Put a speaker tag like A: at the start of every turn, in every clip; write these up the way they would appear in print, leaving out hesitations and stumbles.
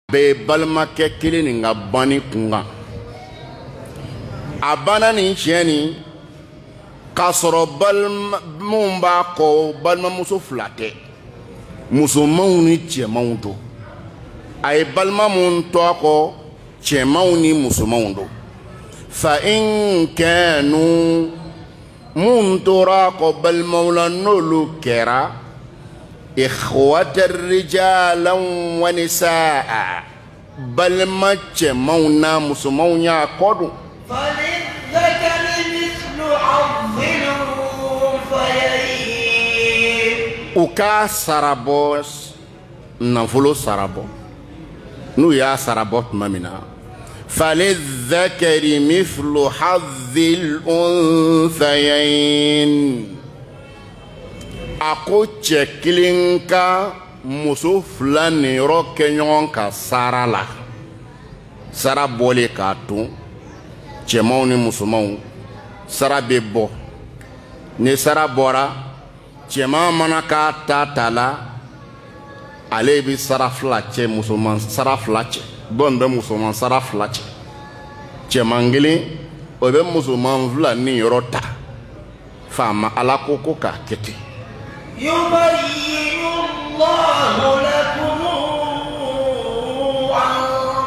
A: be balma ke kilin nga bani kunga abana ni cheni kasoro balma mumba ko balma muso flate muso mauni che maundo ay balma mun to ko che mauni muso maundo fa in kanu mun tora ko bal mawla nulu kera إخوة الرجال ونساء بل ما جمعنا مسمونا قدو
B: فللذكر مثل حظ الأنثيين
A: وكا سرابوس نفلو سرابو نو يا سرابوت مامنا فللذكر مثل حظ الأنثيين ako cɛ kelen ka muso fila niyɔrɔ kɛ ɲɔgɔn ka sara la sara bɔlen k'a to cɛmanw ni musomanw sara bɛ bɔ ni sara bɔra cɛman mana k'a ta la ale bɛ sara fila cɛ musoman sara fila cɛ dɔn bɛ musoman sara fila cɛ cɛman kelen o bɛ musoman fila niyɔrɔ ta faama ala ko k'a kɛ ten
B: يبين الله لكم أن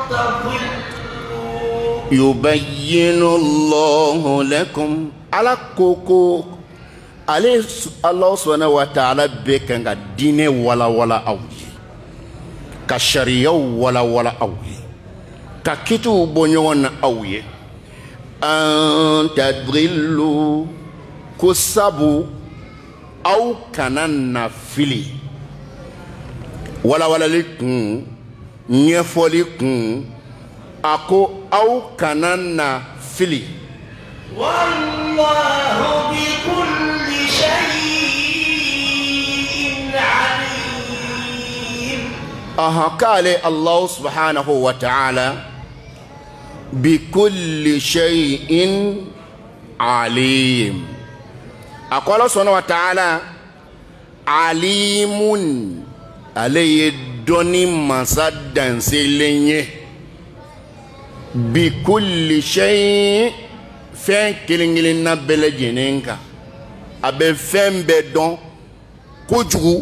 B: تضلوا
A: يبين الله لكم على كوكو عليه الله سبحانه وتعالى بكن الدين ولا أوي كشريعة ولا أوي ككتو بنيون أوي أن تضلوا كسبوا أو كان نفلي ولا لكم نفلكم أكو أو كان نفلي
B: والله بكل شيء عليم
A: قال الله سبحانه وتعالى بكل شيء عليم أقول سبحانه وتعالى عليم عليه دوني مسادن سيلينيه بكل شيء فين كلينغلينا بلجينينكا أبي فين بدون كوجو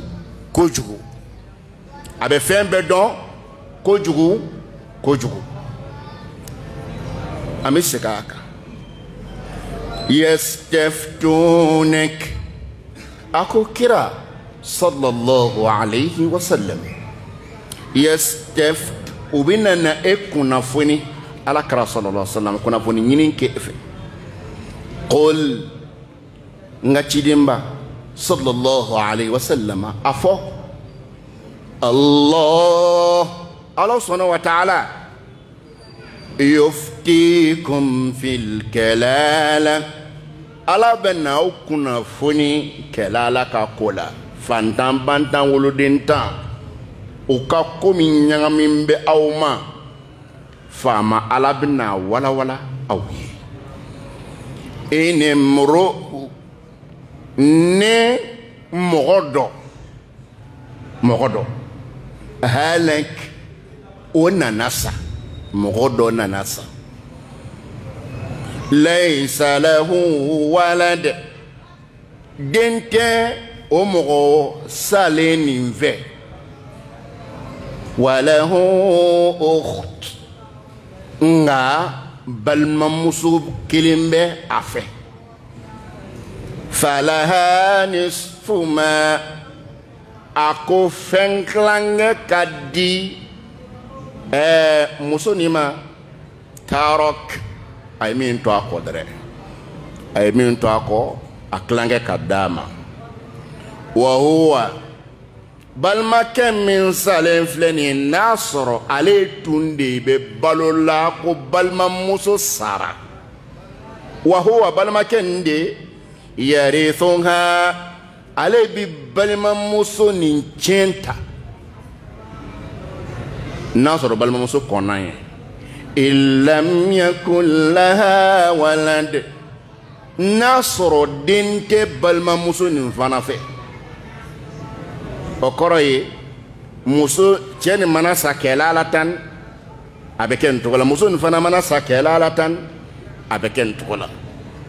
A: أبي فين بدون كوجو أمي سكاكا يستفتونك أكو كرا صلى الله عليه وسلم يستفت وبيننا إكونا فوني على كرا صلى الله عليه وسلم كنا فوني نين كيف قل نتشدمبا صلى الله عليه وسلم أفو الله سبحانه وتعالى يفتيكم في الكلالة ألا بناو كنا فني كلالة كاكولا فانتان بانتان ولدين تان وكاكو من يغمين بأوما فاما ألا بنا ولا أوي إن مرو ني مغدو هالك وننسى مغدو ننسى ليس له ولد دنت أمغو سالين في وله أخت nga balma musu kilimbe afe falaha nisfu ma ako fenklange kadi muso nima tarok ay min to akodre ay min to ako aklange kadama wa huwa balma kem min salen fleni nasro ale tunde be balola ko balma muso sara wa huwa balma kende yarithunha ale bi balma muso nin chenta nasro balma muso konaye illam yakul laha walad nasro dinte balma muso nin fana fe o kɔrɔ ye muso cɛ ni mana sa kɛla la tan a bɛ kɛ nin cogo la muso nin fana mana sa kɛla la tan a bɛ kɛ nin cogo la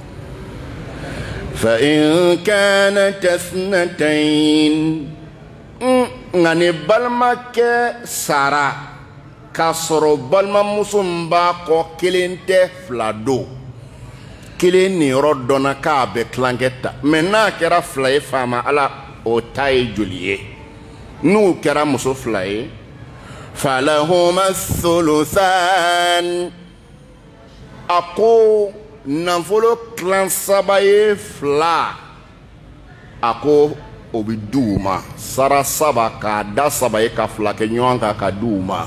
A: fa in kanat ithnatayn nka ni balimakɛ sara k'a sɔrɔ balimamuso min b'a kɔ kelen tɛ fila don kelen niyɔrɔ dɔnna k'a bɛ tilankɛ ta mɛ n'a kɛra fila ye faama ala o ta ye joli ye n'u kɛra muso fila ye falahuma thuluthan a ko nafolo tilan saba ye fila a ko o bɛ di u ma sara saba k'a da saba ye ka fila kɛ ɲɔgɔn kan ka di u ma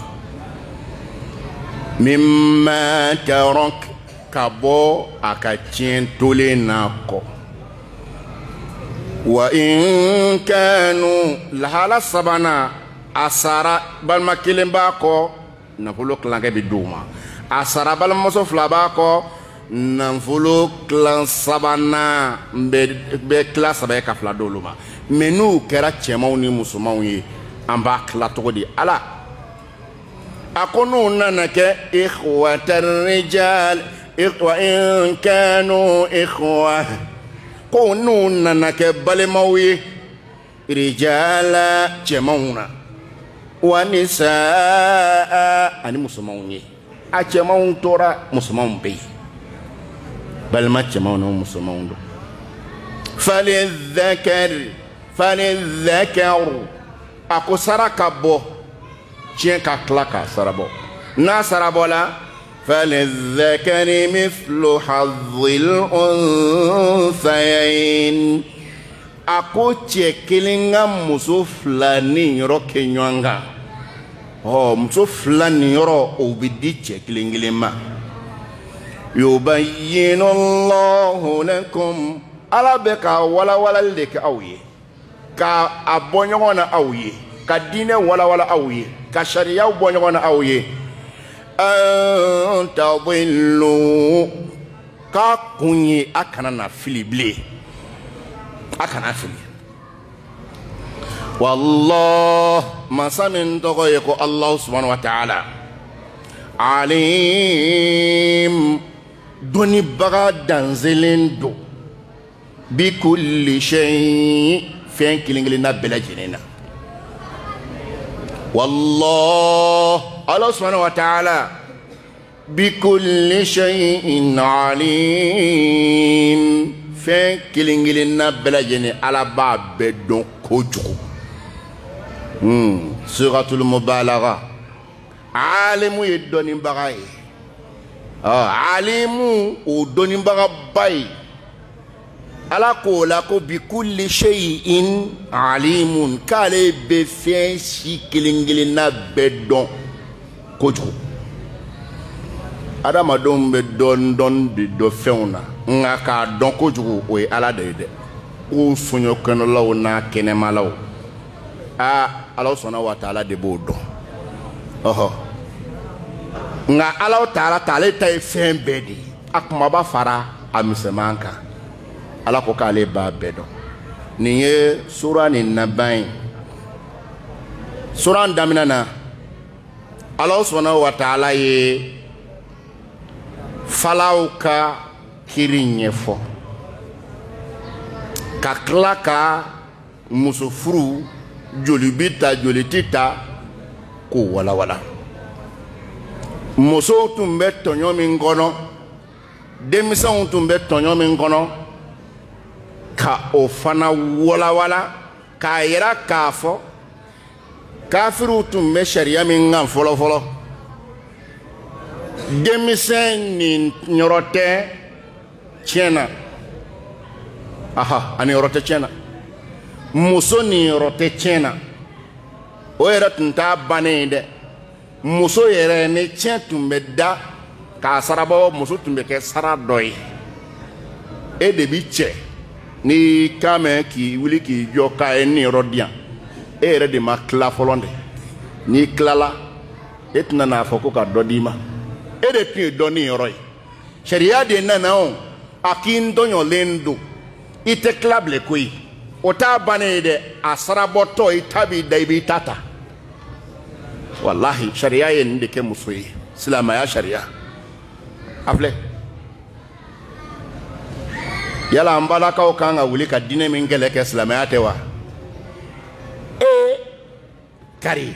A: mimma tarak ka bɔ a ka tiɲɛ tolen n'a kɔ wa in kanu lahala sabanan a sara balima kelen b'a kɔ nafolo tilankɛ bɛ di u ma a sara balimamuso fila b'a kɔ nafolo tilan sabanan bɛ tila saba ye ka fila di olu ma mɛ n'u kɛra cɛmanw ni musomanw ye an b'a tila cogo di ala a ko n'u nana kɛ ikhwata rijal wa in kanu ikhwa ko n'u nana kɛ balimaw ye rijala cɛmanw na wa nisaa ani musomanw ye a cɛmanw tora musomanw bɛ yen balima cɛmanw ni musomanw don falidhakaru a ko sara ka bɔ tiɲɛ ka tila k'a sara bɔ n'a sara bɔla falidhakari mithlu hazzil unthayayn a ko cɛ kelen ka muso fila ni yɔrɔ kɛ ɲɔgɔn kan muso fila ni yɔrɔ o bɛ di cɛ kelen kelen ma yubayyinu Allahu lakum ala bɛ ka walawalali de kɛ aw ye ka a bɔ ɲɔgɔn na aw ye ka diinɛ walawala aw ye ka sariyaw bɔ ɲɔgɔn na aw ye an tadillu k'a kun ye a kana na fili bilen a kana fili wallah masa min tɔgɔ ye ko Allah subhanahu wa ta'ala alim dɔnnibaga danzelen don bi kulli shay fɛn kelen kelen na bɛɛ lajɛlen na wallah Allah subhanahu wa ta'ala bi kulli shay'in alim fɛn kelen kelen na bɛɛ lajɛlen ala b'a bɛɛ dɔn kojugu suratul mubalagha alimu ye dɔnnibaga ye alimu o dɔnnibaga ba ye ala k'o la ko bi kulli shay'in alimun k'ale bɛ fɛn si kelen kelen na bɛɛ dɔn kojugu adamadenw bɛ dɔɔni dɔɔni de dɔn fɛnw na nka k'a dɔn kojugu o ye ala de ye dɛ ko soɲɔkɛnɛlaw n'a kɛnɛmalaw ala sɔnna wa taala de b'o dɔn nka ala taala ta ale ta ye fɛn bɛɛ de ye a kumaba fara a misɛman kan ala ko k'ale b'a bɛɛ dɔn nin ye sura nin laban ye sura daminɛ na ala sɔnna wa taala ye falaw ka kiri ɲɛfɔ ka tila ka muso furu joli bi ta joli ti ta k'o walawala musow tun bɛ tɔɲɔ min kɔnɔ denmisɛnw tun bɛ tɔɲɔ min kɔnɔ ka o fana walawala k'a yira k'a fɔ kafiriw tun bɛ sariya min kan fɔlɔfɔlɔ denmisɛn nin yɔrɔ tɛ tiɲɛna ani yɔrɔ tɛ tiɲɛna muso nin yɔrɔ tɛ tiɲɛna o yɛrɛ tun t'a bannen ye dɛ muso yɛrɛ ni tiɲɛ tun bɛ da k'a sarabɔ muso tun bɛ kɛ sara dɔ ye e de bi cɛ n'i kan mɛn k'i wuli k'i jɔ k'a ye nin yɔrɔ di yan e yɛrɛ de ma tila fɔlɔ dɛ n'i tilala e tɛna n'a fɔ ko ka dɔ d'i ma e de tun ye dɔ nin yɔrɔ ye sariya de nana o a k'i ntɔɲɔlen don i tɛ tila bilen koyi o t'a bannen ye dɛ a sarabɔtɔ i ta b'i da i b'i ta ta wallahi sariya ye nin de kɛ muso ye silamɛya sariya a filɛ yala an balakaw kan ka wuli ka diinɛ min kɛlɛ kɛ silamɛya tɛ wa kari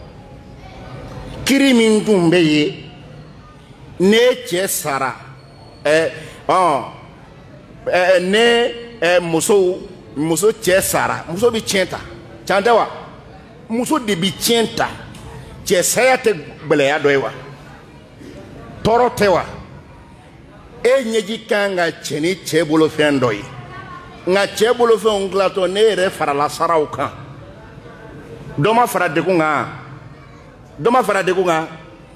A: kiri min tun bɛ ye ne cɛ sara ne muso cɛ sara muso bi tiɲɛ ta can tɛ wa muso de bi tiɲɛ ta cɛ saya tɛ gbɛlɛya dɔ ye wa tɔɔrɔ tɛ wa e ɲɛji kan ka cɛ ni cɛ bolofɛn dɔ ye nka cɛ bolofɛnw dilatɔ ne yɛrɛ farala saraw kan dɔ ma fara degun kan dɔ ma fara degun kan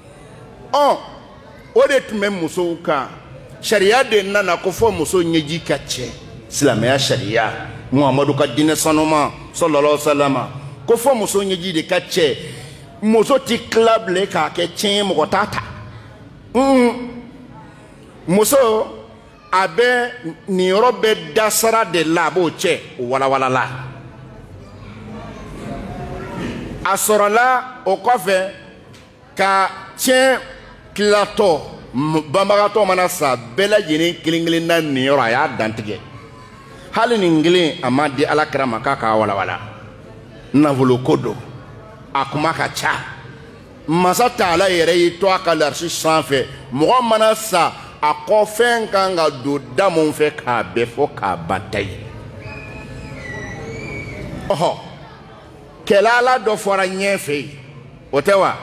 A: o de tun bɛ musow kan sariya de nana ko fɔ muso ɲɛji ka cɛ silamɛya sariya muhamadu ka diinɛ sanuma sallallahu alaihi wasallam ko fɔ muso ɲɛji de ka cɛ muso ti tila bilen k'a kɛ tiɲɛ ye mɔgɔ t'a ta muso a bɛ nin yɔrɔ bɛ dasara de la a b'o cɛ o walawalala a sɔrɔla o kɔfɛ ka tiɲɛ tilatɔ banbagatɔ mana sa bɛɛ lajɛlen kelen-kelen na nin yɔrɔ a y'a dantigɛ hali nin kelen a ma di alakira ma k'a k'a walawala nafolo ko don a kuma ka ca masa taala yɛrɛ y'i to a ka larisi sanfɛ mɔgɔ mana sa a kɔfɛn kan ka don da mun fɛ k'a bɛɛ fɔ k'a ban ta ye kɛlɛla dɔ fɔra ɲɛfɛ yen o tɛ wa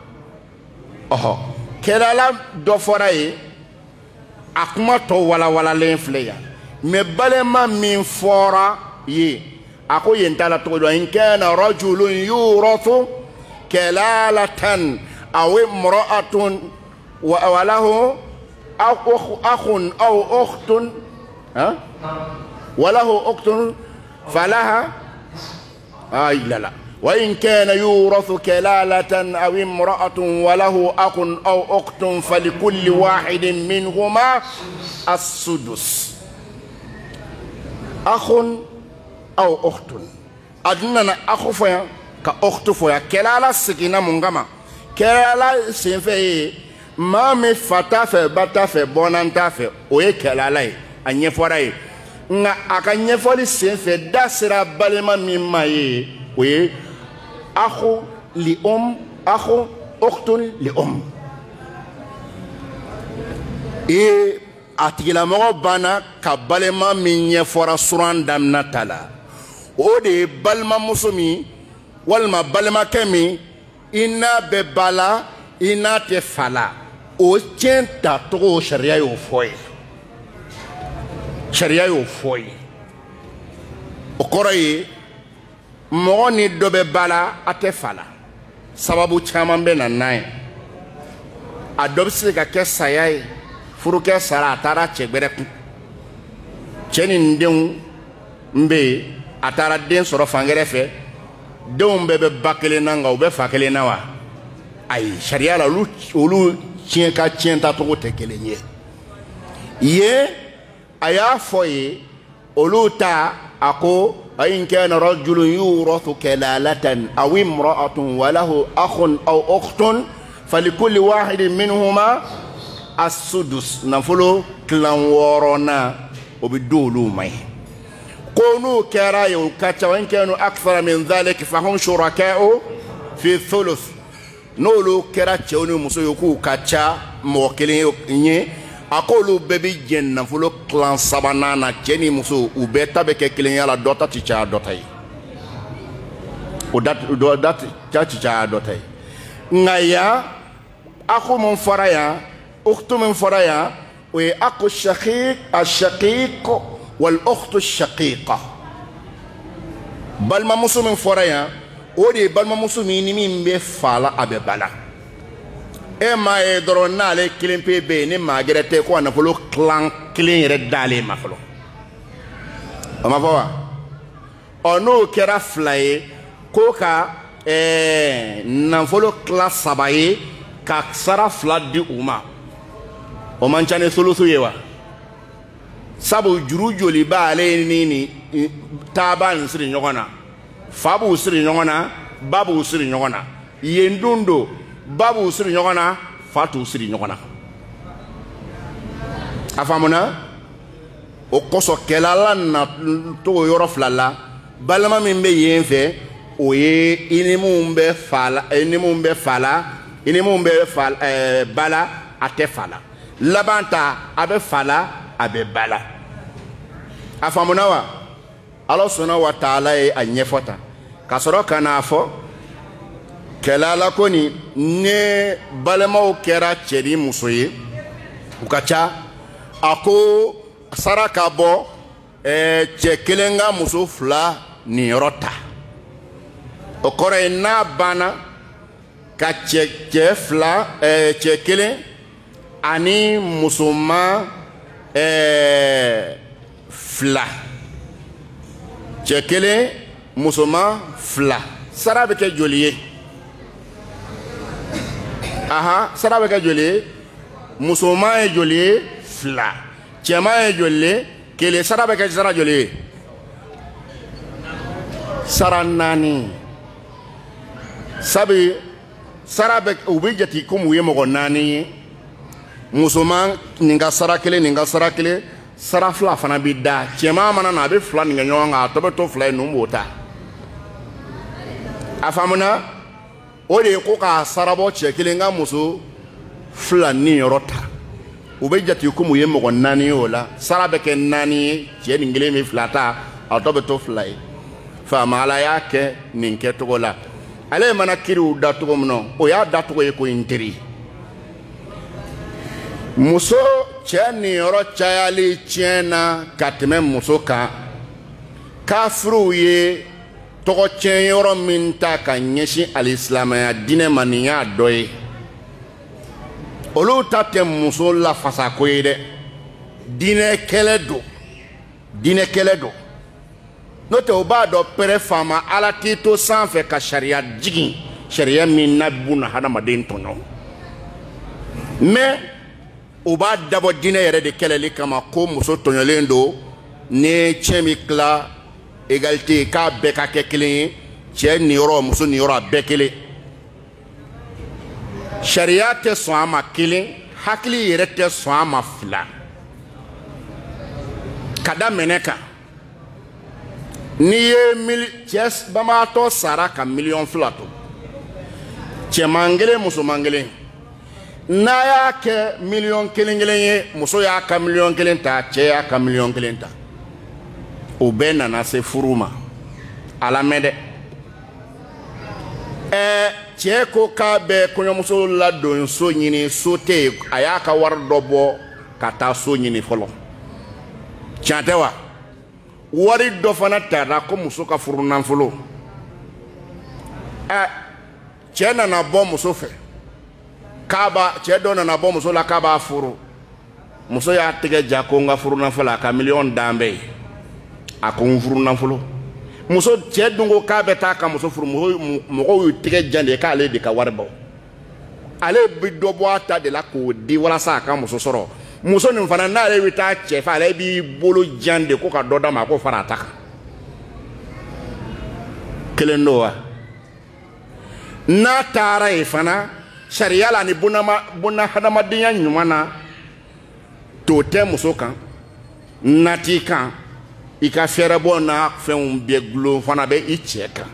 A: kɛlɛla dɔ fɔra yen a kuma tɔ walawalalen filɛ yan mɛ balima min fɔra yen a ko yen t'a la cogo dɔ in kana rajulun yurathu kalalatan aw imra'atun wa lahu akhun aw ukhtun wa lahu ukhtun falaha la وإن كان يورث كلالة أو امرأة وله أخ أو أخت فلكل واحد منهما السدس أخ أو أخت أدنى أخ فيا كأخت فيا كلالة سكينة منغما كلالة سينفي ما مفتافة بتافة بونانتافة وهي كلالة أن يفوري nga aka ɲɛfɔli senfɛ da sera balima min ma ye o ye akhu li akhu ukhtun li a tigilamɔgɔ banna ka balima min ɲɛfɔra suran damina ta la o de ye balimamuso min walima balimakɛ min i n'a bɛ ba la i n'a tɛ fa la o tiɲɛ tacogo sariya y'o fɔ ye sariya y'o fɔ ye o kɔrɔ ye mɔgɔ ni dɔ bɛ ba la a tɛ fa la sababu caman bɛ na n'a ye a dɔ bɛ se ka kɛ saya ye furukɛ sara a taara cɛ gbɛrɛ kun cɛ ni denw n bɛ yen a taara den sɔrɔ fan wɛrɛ fɛ denw bɛɛ bɛ ba kelen na nka u bɛ fa kelen na wa ayi sariya la olu tiɲɛ ka tiɲɛ tacogo tɛ kelen ye yen a y'a fɔ ye olu ta a ko in kana rajulun yurathu kalalatan aw imra'atun wa lahu akhun aw ukhtun falikulli wahidin minhuma as-sudus nafolo kilan wɔɔrɔnan o bɛ di olu ma ye ko n'u kɛra ye o ka ca wa in kanu akthara min dhalik fahum shuraka'u fi thuluth n'olu kɛra cɛw ni muso ye k'u ka ca mɔgɔ kelen ye a ko olu bɛɛ bɛ jɛ nafolo kilan sabanan na cɛ ni muso u bɛɛ ta bɛ kɛ kelenya la dɔ ta ti caya dɔ ta ye o da ti caya dɔ ta ye nka yan ako min fɔra yan ukhtu min fɔra yan o ye ako shaqiq wal ukhtu shaqiqa balimamuso min fɔra yan o de ye balimamuso min ni min bɛ fa la a bɛ ba la e m'a ye dɔrɔn n'ale kelen pe bɛ yen ni maa gɛrɛ tɛ ko a nafolo kilan kelen yɛrɛ d'ale ma fɔlɔ o ma fɔ wa n'o kɛra fila ye ko ka nafolo kilan saba ye ka sara fila di u ma o man ca ni solution ye wa sabu juru joli b'ale ni taaba nin siri ɲɔgɔn na fa b'u siri ɲɔgɔn na ba b'u siri ɲɔgɔn na yen don do ba b'u siri ɲɔgɔn na fa t'u siri ɲɔgɔn na a faamuna o kosɔn kɛlɛla na togo yɔrɔ fila la balima min bɛ yen fɛ o ye i ni mun bɛ fa la i ni mun bɛ fa la i ni mun bɛ ba la a tɛ fa la laban ta a bɛ fa la a bɛ ba la a faamuna wa Ala sɔnna wa taala ye a ɲɛfɔ tan ka sɔrɔ ka n'a fɔ kɛlɛla ko ni ne balimaw kɛra cɛ ni muso ye u ka ca a ko sara ka bɔ cɛ kelen ka muso fila niyɔrɔ ta o kɔrɔ ye n'a banna ka cɛ fila cɛ kelen ani musoman fila cɛ kelen musoman fila sara bɛ kɛ joli ye sara bɛ kɛ joli ye musoman ye joli ye fila cɛman ye joli ye kelen sara bɛ kɛ sara joli ye sara naani sabu sara bɛ u bɛ jate komi u ye mɔgɔ naani ye musoman nin ka sara kelen nin ka sara kelen sara fila fana bɛ da cɛman mana na a bɛ fila nin kɛ ɲɔgɔn kan a tɔ bɛ to fila ye ninnu b'o ta a faamuna o de ye ko k'a sara bɔ cɛ kelen ka muso fila niyɔrɔ ta u bɛ jate komi u ye mɔgɔ naani ye o la sara bɛ kɛ naani ye cɛ nin kelen bɛ fila ta a tɔ bɛ to fila ye faama Ala y'a kɛ nin kɛcogo la ale mana kiriw da cogo min na o y'a da cogo ye ko in teri muso cɛ niyɔrɔ cayali tiɲɛna ka tɛmɛ muso kan kafiruw ye tɔgɔ tiɲɛ yɔrɔ min ta ka ɲɛsin alisilamaya diinɛ ma nin y'a dɔ ye olu ta tɛ muso lafasako ye dɛ diinɛ kɛlɛ don n'o tɛ u b'a dɔn pɛrɛ faama Ala t'i to sanfɛ ka sariya jigin sariya min n'a buna hadamaden tɔɲɔ mais u b'a dabɔ diinɛ yɛrɛ de kɛlɛli kama ko muso tɔɲɔlen don ni cɛ min tila égalité k'a bɛɛ ka kɛ kelen ye cɛ niyɔrɔ muso niyɔrɔ a bɛɛ kelen sariya tɛ sɔn a ma kelen hakili yɛrɛ tɛ sɔn a ma fila ka da minɛ kan n'i ye cɛ banbaatɔ sara ka miliyɔn fila to cɛman kelen musoman kelen n'a y'a kɛ miliyɔn kelen kelen ye muso y'a ka miliyɔn kelen ta cɛ y'a ka miliyɔn kelen ta o bɛɛ nana se furu ma a lamɛn dɛ cɛ ko k'a bɛ kɔɲɔmuso ladon so ɲini so tɛ yen a y'a ka wari dɔ bɔ ka taa so ɲini fɔlɔ tiɲɛ tɛ wa wari dɔ fana tara ko muso ka furu nafolo cɛ nana bɔ muso fɛ cɛ dɔ nana bɔ muso la k'a b'a furu muso y'a tɛgɛ ja ko n ka furu nafolo a ka miliyɔn dan bɛ ye a ko n furu nafolo muso cɛ dun ko k'a bɛ taa ka muso furu mɔgɔw y'u tɛgɛ jan de k'ale de ka wari bɔ ale bɛ dɔ bɔ a ta de la k'o di walasa a ka muso sɔrɔ muso nin fana n'ale bɛ taa cɛ fɛ ale b'i bolo jan de ko ka dɔ d'a ma ko fara a ta kan kelen don wa n'a taara yen fana sariya la ni buna hadamadenya ɲuman na t'o tɛ muso kan nati kan i ka fɛɛrɛbɔ n'a fɛnw bɛɛ gulon fana bɛ i cɛ kan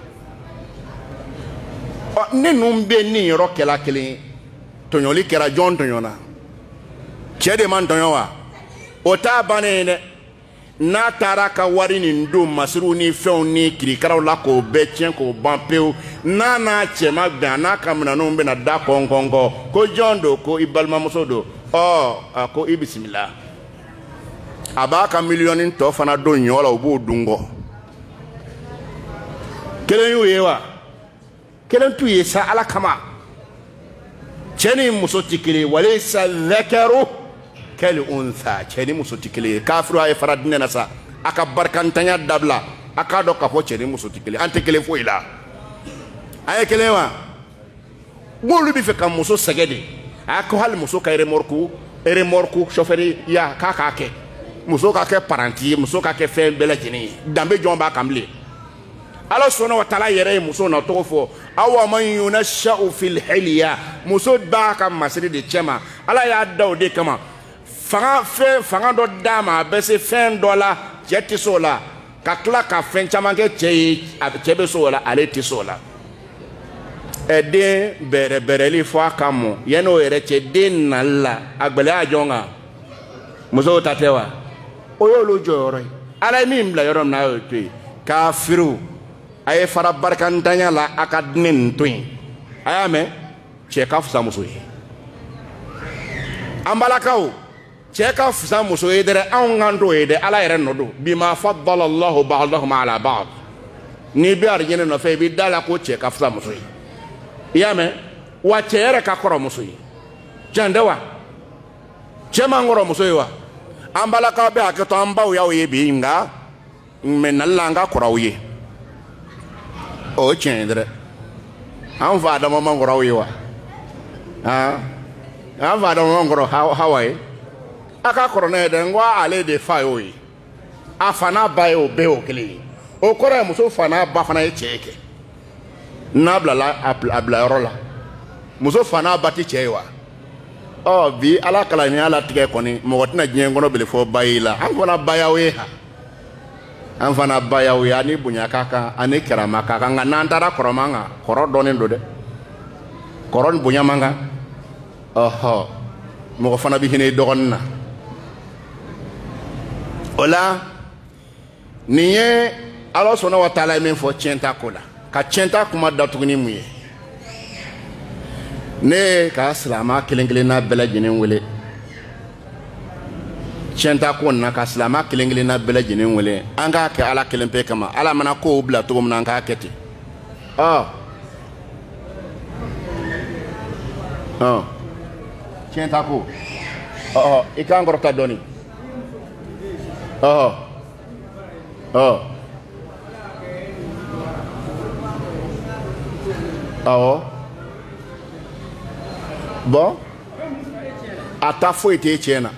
A: ne ninnu bɛ nin yɔrɔ kɛla kelen ye tɔɲɔli kɛra jɔn tɔɲɔna cɛ de man tɔɲɔ wa o t'a bannen ye dɛ n'a taara ka wari nin don masiriw ni fɛnw ni kirikaraw la k'o bɛɛ tiɲɛ k'o ban pewu n'a cɛ ma bɛn a n'a ka minɛnw bɛna da kɔnkɔnkɔ ko jɔn don ko i balimamuso don a ko i bisimila a b'a ka miliyɔni tɔ fana don ɲɔ la o b'o dun kɔ kelen y'u ye wa kelen t'u ye sa Ala kama cɛ ni muso tɛ kelen ye walaysa dhakaru kal untha cɛ ni muso tɛ kelen ye kafiru a ye fara diinɛ na sa a ka barikantanya dabila a k'a dɔn k'a fɔ cɛ ni muso tɛ kelen an tɛ kelen foyi la a ye kelen wa n'olu bɛ fɛ ka muso sɛgɛ de a ko hali muso ka remorque chauffeur ya k'a k'a kɛ muso ka kɛ paranti ye muso ka kɛ fɛn bɛɛ lajɛlen ye danbe jɔn b'a kan bilen Allah subhanahu wa ta'ala yɛrɛ ye muso na tɔgɔ fɔ awa man yunasha'u fil hilya muso b'a ka masiri de cɛ ma Allah y'a da o de kama fanga dɔ d'a ma a bɛ se fɛn dɔ la cɛ tɛ se o la ka tila ka fɛn caman kɛ cɛ ye cɛ bɛ se o la ale tɛ se o la den bɛrɛbɛrɛli fɔ a ka mɔ yanni o yɛrɛ cɛ den nali la a gbɛlɛya jɔn kan musow ta tɛ wa o y'olu jɔyɔrɔ ye Allah ye min bila yɔrɔ min na a y'o to yen kafiriw a ye fara barikantanya la a ka diinɛ nin to yen a y'a mɛn cɛ ka fisa muso ye an balakaw cɛ ka fisa muso ye dɛrɛ anw kan t'o ye dɛ Allah yɛrɛ nɔ don bima faddala Allahu ba'dahum ala ba'd n'i bɛ arijinɛ nɔfɛ i bɛ da la ko cɛ ka fisa muso ye i y'a mɛn wa cɛ yɛrɛ ka kɔrɔ muso ye jan tɛ wa cɛ man kɔrɔ muso ye wa an balakaw bɛ hakɛ to an baw y'aw ye bi nka mɛ nali la an ka kɔrɔw ye o ye tiɲɛ ye dɛrɛ an fa Adama man kɔrɔ aw ye wa an fa Adama man kɔrɔ Hawa ye a ka kɔrɔ ne ye dɛ n ko ale de fa y'o ye a fa n'a ba ye o bɛɛ y'o kelen ye o kɔrɔ ye muso fa n'a ba fana ye cɛ kɛ n'a bilala a bila yɔrɔ la muso fa n'a ba tɛ cɛ ye wa bi Ala kalaniya latigɛ kɔni mɔgɔ tɛna diɲɛ kɔnɔ bele fɔ ba ye la an fana ba y'aw ye ha an fana ba y'aw ye ani bonya ka kan ani karama ka kan nka n'an taara kɔrɔ man kan kɔrɔ dɔɔnin don dɛ kɔrɔ ni bonya man kan mɔgɔ fana bɛ hinɛ dɔgɔnin na o la nin ye Allah subhanahu wa ta'ala ye min fɔ tiɲɛta ko la ka tiɲɛta kuma datuguni mun ye ne ka silamɛ kelen-kelenna bɛɛ lajɛlen wele tiɲɛta ko na ka silamɛ kelen-kelenna bɛɛ lajɛlen wele an k'a kɛ Ala kelen pe kama Ala mana kow bila cogo min na an k'a kɛ ten tiɲɛta ko i k'an kɔrɔta dɔɔnin bon a ta foyi tɛ tiɲɛ na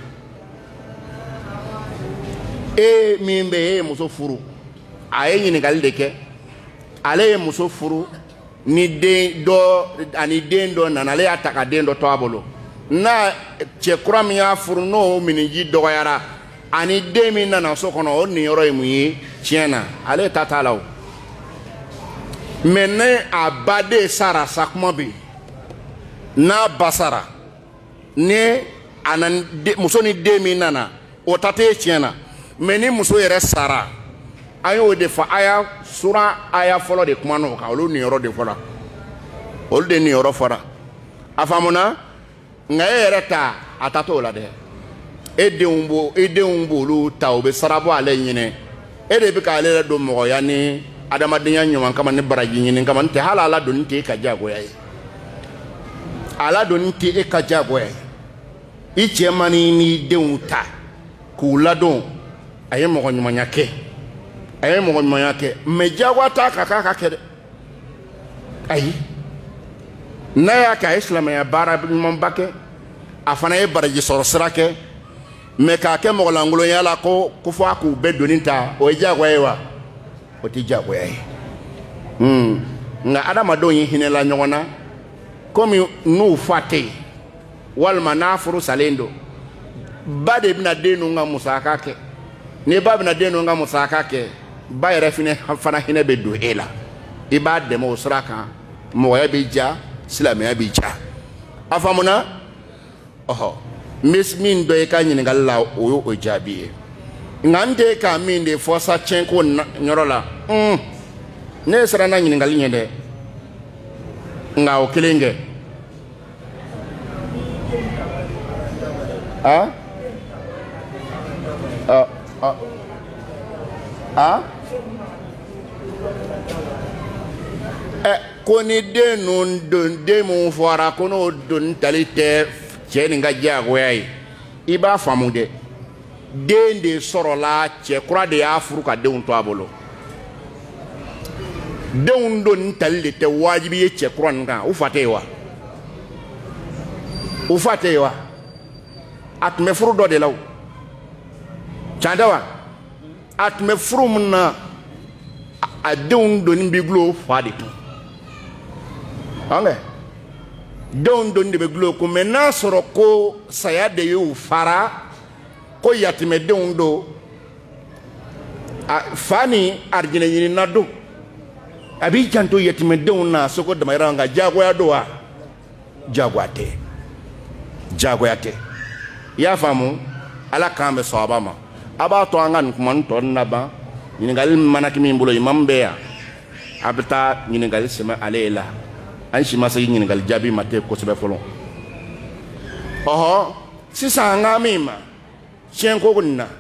A: min bɛ ye muso furu a ye ɲininkali de kɛ ale ye muso furu ni den dɔ nana ale y'a ta ka den dɔ to a bolo n'a cɛ kura min y'a furu n'o miniji dɔgɔyara ani den min nana so kɔnɔ o ninyɔrɔ ye mun ye tiɲɛ na ale ta t'a la o mais ne a baden sara sa kuma bɛ yen n'a ba sara ni a nana muso ni den min nana o ta tɛ tiɲɛ na mais ni muso yɛrɛ sara an y'o de fɔ sura aya fɔlɔ de kuma n'o kan olu ninyɔrɔ de fɔra olu de ninyɔrɔ fɔra a faamuna nka e yɛrɛ ta a ta t'o la dɛ e denw b'olu ta o bɛ sara bɔ ale ɲinɛ e de bɛ k'ale yɛrɛ don mɔgɔya ni adamadenya ɲuman kama ni baraji ɲini kama n tɛ hali ala doni tɛ e ka diyagoya ye ala doni tɛ e ka diyagoya ye i cɛ ma n'i denw ta k'u ladon a ye mɔgɔ ɲumanya kɛ mais diyagoya t'a kan k'a ka kɛ dɛ ayi n'a y'a kɛ a ye silamɛya baara ɲumanba kɛ a fana ye baraji sɔrɔ sira kɛ mais k'a kɛ mɔgɔlankolonya la ko fɔ a k'u bɛɛ doni ta o ye diyagoya ye wa o tɛ diyagoya ye nka adamadenw ye hinɛla ɲɔgɔn na komi n'u fa tɛ yen walima n'a furu salen don ba de bɛna den ninnu ka musaka kɛ ni ba bɛna den ninnu ka musaka kɛ ba yɛrɛ fana hinɛ bɛ don e la i b'a dɛmɛ o sira kan mɔgɔya bɛ diya silamɛya bɛ diya a faamuna n bɛ min dɔ i ka ɲininkali la o ye o jaabi ye nka n tɛ ka min de fɔ sa tiɲɛko yɔrɔ la ne sera n na ɲininkali ɲɛ dɛ nka o kelen kɛ ko ni den mun fɔra ko n'o doni tali tɛ cɛ nin ka diyagoya ye i b'a faamu dɛ den de sɔrɔla cɛ kura de y'a furu ka denw to a bolo denw doni tali de tɛ wajibi ye cɛ kura nin kan u fa tɛ yen wa a tun bɛ furu dɔ de la o can tɛ wa a tun bɛ furu min na a denw doni bɛ gulo fa de kun denw doni de bɛ gulo kun mɛ n'a sɔrɔ ko saya de y'u fara ko yatimɛdenw don fa ni arijinɛ ɲinina don a b'i janto yatimɛdenw na soko damayira nka jagoya don wa jagoya tɛ i y'a faamu ala k'an bɛ sɔn a ma a b'a to an ka nin kuma tɔ laban ɲininkali mana kɛ min bolo imam bɛ yan a bɛ taa ɲininkali sɛmɛ ale la an si ma se ɲininkali jaabi ma tɛ kosɛbɛ fɔlɔ sisan an ka min ma tiɲɛko nin na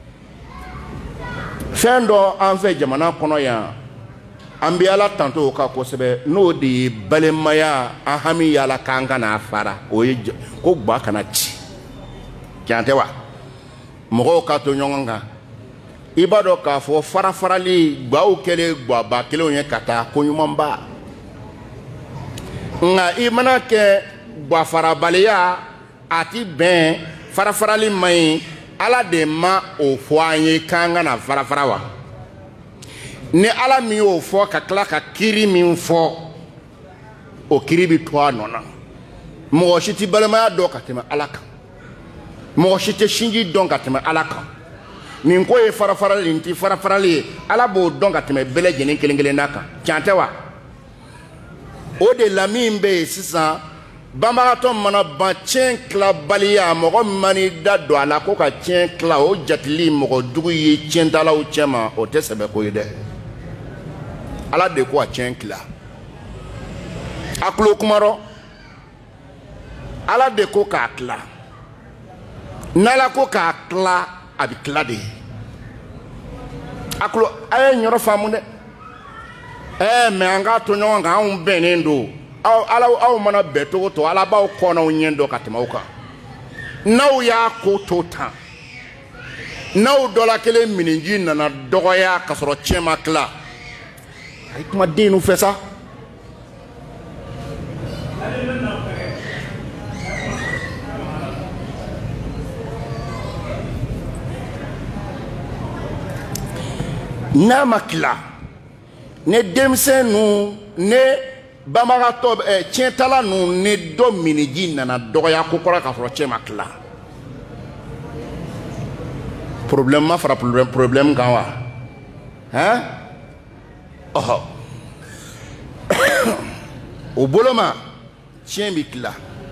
A: fɛn dɔ an fɛ jamana kɔnɔ yan an bɛ ala tanto o kan kosɛbɛ n'o de ye balimaya an hami yala k'an kana fara o ye ko gba kana ci tiɲɛ tɛ wa mɔgɔw ka to ɲɔgɔn kan i b'a dɔn k'a fɔ farafarali gbaw kɛlen gbaba kelenw ye ka taa ko ɲumanba nka i mana kɛ gbafarabaliya a ti bɛn farafarali man ɲi ala de ma o fɔ an ye k'an kana farafara wa ni ala min y'o fɔ ka tila ka kiri min fɔ o kiri bɛ to a nɔ na mɔgɔ si tɛ balimaya dɔn ka tɛmɛ ala kan mɔgɔ si tɛ sinji dɔn ka tɛmɛ ala kan nin ko ye farafarali nin tɛ farafarali ye ala b'o dɔn ka tɛmɛ bɛɛ lajɛlen kelen kelen n'a kan tiɲɛ tɛ wa o de la min bɛ yen sisan banbagatɔ mana ban tiɲɛ tilabaliya mɔgɔ min mani da don a la ko ka tiɲɛ tila o jatili mɔgɔ jugu ye tiɲɛtalaw cɛ ma o tɛ sɛbɛ ko ye dɛ ala de ko a tiɲɛ tila a tulo kuma rɔ ala de ko k'a tila n'ala ko k'a tila a bɛ tila de a tulo a ye ɲɔrɔ faamu dɛ mɛ an k'a to ɲɔgɔn kan anw bɛnnen don aw mana bɛn cogo to ala b'aw kɔnɔw ɲɛ dɔn ka tɛmɛ aw kan n'aw y'a ko to tan n'aw dɔla kelen miniji nana dɔgɔya ka sɔrɔ tiɲɛ ma tila a ye kuma den nu fɛ sa n'a ma tila ne denmisɛn nu ne banbagatɔ tiɲɛtala nu ni dɔ miniji nana dɔgɔya ko kɔrɔ k'a sɔrɔ tiɲɛ ma tila problème ma fara problème kan wa o bolo ma tiɲɛ bɛ tila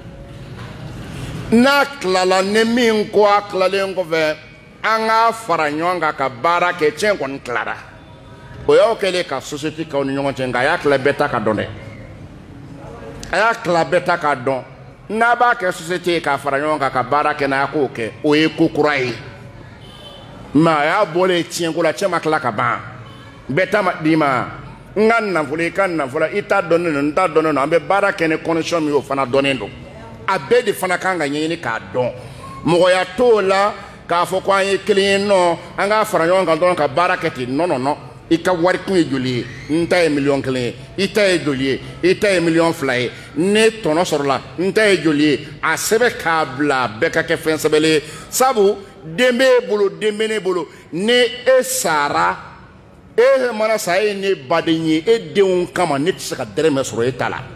A: n'a tilala ni min ko a tilalen kɔfɛ an ka fara ɲɔgɔn kan ka baara kɛ tiɲɛ kɔni tilara o y'aw kɛlen ka société k'aw ni ɲɔgɔn cɛ nka a y'a tila bɛɛ ta ka dɔn dɛ a y'a tila bɛɛ ta k'a dɔn n'a b'a kɛ société ye k'a fara ɲɔgɔn kan ka baara kɛ n'a k'o kɛ o ye ko kura ye mɛ a y'a bɔlen tiɲɛko la cɛ ma tila ka ban bɛɛ ta ma d'i ma n ka nafolo i ka nafolo i t'a dɔnnen don n t'a dɔnnen don an bɛ baara kɛ ni condition min y'o fana dɔnnen don a bɛɛ de fana kan ka ɲɛɲini k'a dɔn mɔgɔya t'o la k'a fɔ ko an ye kelen ye nɔ an k'a fara ɲɔgɔn kan dɔrɔn ka baara kɛ ten nɔnɔnɔ i ka wari kun ye joli ye n ta ye miliyɔn 1 ye i ta ye joli ye i ta ye miliyɔn 2 ye ne tɔnɔ sɔrɔla n ta ye joli ye a sɛbɛn k'a bila bɛɛ ka kɛ fɛn sɛbɛlen ye sabu den b'e bolo den bɛ ne bolo ni e sara e mana sa e ye ne baden ye e denw kama ne tɛ se ka dɛrɛmɛ sɔrɔ e ta la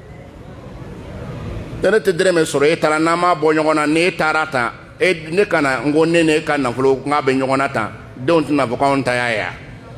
A: ne tɛ dɛrɛmɛ sɔrɔ e ta la n'an m'a bɔ ɲɔgɔn na ni e taara tan ne kana n ko ne ni e ka nafolo n k'a bɛ ɲɔgɔn na tan denw tɛna fɔ k'anw ta y'a ye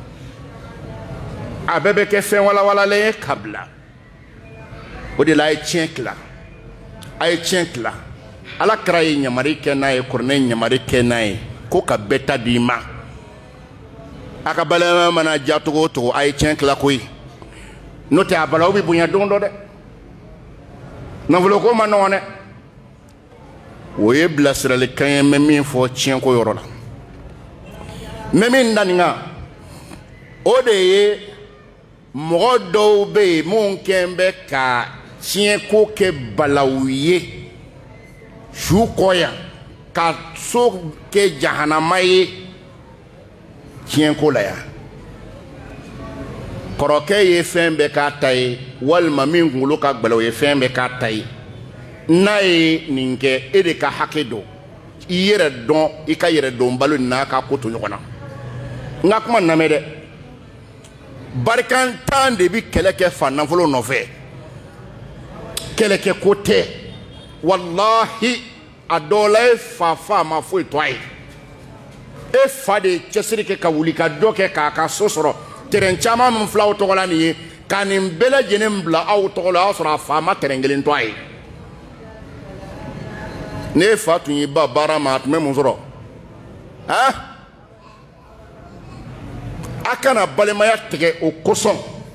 A: a bɛɛ bɛ kɛ fɛn walawalalen ye ka bila o de la a ye tiɲɛ tila a ye tiɲɛ tila ala kɛra ye ɲamari kɛ n'a ye kuranɛ ye ɲamari kɛ n'a ye ko ka bɛɛ ta d'i ma a ka balimaya mana ja cogo o cogo a ye tiɲɛ tila koyi n'o tɛ a balawu bɛ bonya don dɔ dɛ nafoloko ma nɔgɔn dɛ o ye bilasiralikan ye n bɛ min fɔ tiɲɛko yɔrɔ la n bɛ min da nin kan o de ye mɔgɔ dɔw bɛ yen minnu kɛn bɛ ka tiɲɛko kɛ balawu ye su kɔ yan ka so kɛ jahanama ye tiɲɛko la yan kɔrɔkɛ ye fɛn bɛɛ k'a ta ye walima min kunkolo ka gbɛlɛ o ye fɛn bɛɛ k'a ta ye n'a ye nin kɛ e de ka hakɛ dɔn i yɛrɛ dɔn i ka yɛrɛ dɔn balo n'a ka ko to ɲɔgɔn na n ka kuma namɛ dɛ barkantan de bi kɛlɛ kɛ fa nafolo nɔfɛ kɛlɛ kɛ ko tɛ wallahi a dɔw la e fa ma foyi to a ye e fa de cɛsiri kɛ ka wuli ka dɔ kɛ k'a ka so sɔrɔ terɛn caman min filaw tɔgɔ la nin ye ka nin bɛɛ lajɛlen bila aw tɔgɔ la o y'a sɔrɔ a fa ma terɛn kelen to a ye ne fa tun y'i ba baara ma a tun bɛ mun sɔrɔ a kana balimaya tigɛ o kosɔn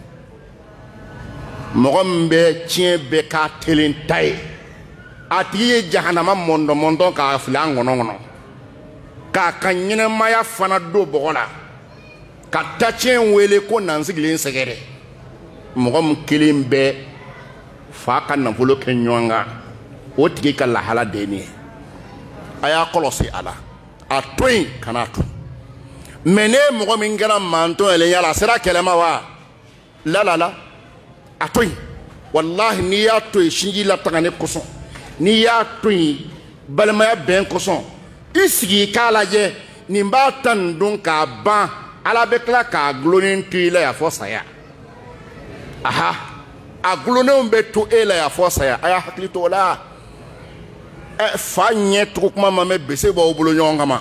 A: mɔgɔ min bɛ tiɲɛ bɛɛ k'a kelen ta ye a tigi ye jahanama mɔndɔn k'a fili an ŋɔnɔ kɔnɔ k'a ka ɲɛnɛmaya fana don bɔgɔ la ka ta tiɲɛ wele ko nan sigilen sɛgɛrɛ mɔgɔ min kelen bɛ fa ka nafolo kɛ ɲɔgɔn kan o tigi ka lahala de ye nin ye a y'a kɔlɔsi a la a to yen kana to mɛ ne mɔgɔ min kɛra mantɔ yɛlɛ yala a sera kɛlɛ ma wa la a to yen walahi n'i y'a to yen sinji lataga ne kosɔn n'i y'a to yen balimaya bɛn kosɔn i sigi k'a lajɛ nin b'a ta nin don k'a ban ala bɛ tila k'a gulonnen to i la yan fɔ saya aha a gulonnenw bɛ to e la yan fɔ saya a y'a hakili to o la fa ɲɛ tugu kuma ma mɛ bese b'aw bolo ɲɔgɔn kama